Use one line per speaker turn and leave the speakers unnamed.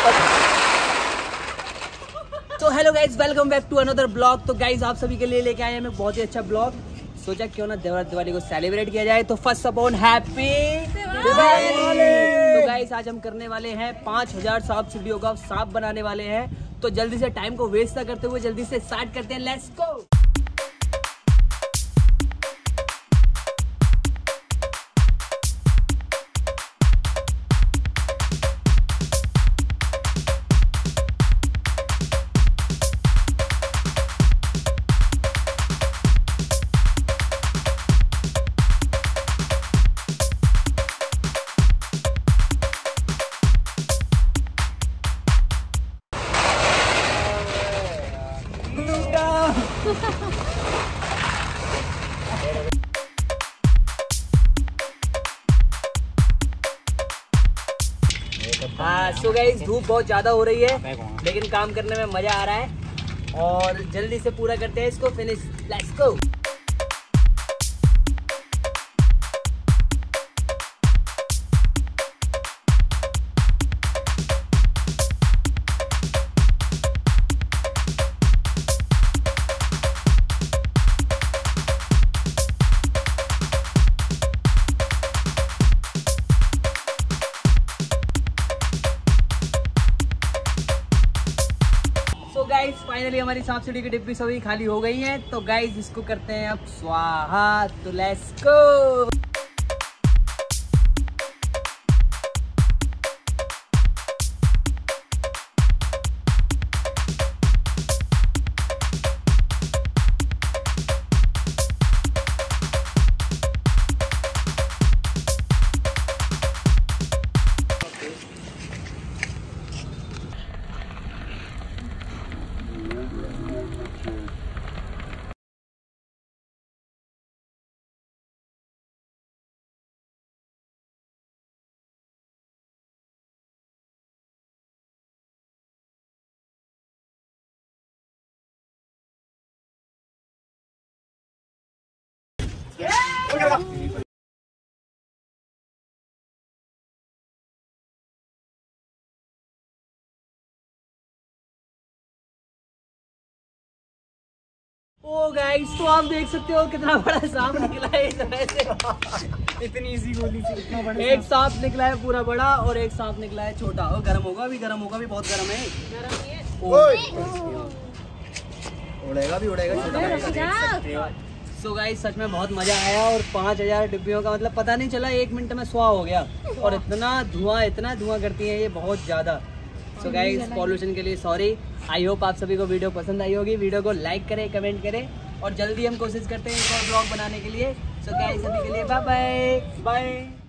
तो hello guys, welcome back to another blog. तो guys आप सभी के लिए लेके आए हैं मैं बहुत ही अच्छा ब्लॉग। सोचा क्यों ना दिवाली को सेलिब्रेट किया जाए। तो first of all happy Diwali. तो गाइज आज हम करने वाले हैं 5000 सांप सीढ़ियों का सांप बनाने वाले हैं। तो जल्दी से टाइम को वेस्ट ना करते हुए जल्दी से स्टार्ट करते हैं। Let's go. हाँ सो गाइस धूप बहुत ज्यादा हो रही है लेकिन काम करने में मजा आ रहा है और जल्दी से पूरा करते हैं इसको finish. Let's go. Guys finally हमारी सांप सीढ़ी की डिब्बी सभी खाली हो गई है। तो गाइस इसको करते हैं अब स्वाहा। तो लेट्स गो। ओ गाइस तो आप देख सकते हो कितना बड़ा सांप निकला है इस समय से। इतनी इजी गोली से इतना बड़ा एक सांप निकला है पूरा बड़ा और एक सांप निकला है छोटा। और गर्म होगा भी बहुत गर्म है। उड़ेगा भी छोटा। सो गाइस सच में बहुत मजा आया और 5000 डिब्बियों का मतलब पता नहीं चला 1 मिनट में स्वा हो गया। और इतना धुआं करती है ये बहुत ज्यादा। सो गाइस पॉल्यूशन के लिए सॉरी। आई होप आप सभी को वीडियो पसंद आई होगी। वीडियो को लाइक करें, कमेंट करें और जल्दी हम कोशिश करते हैं एक और ब्लॉग बनाने के लिए। सो गाइस सभी के लिए बाय बाय।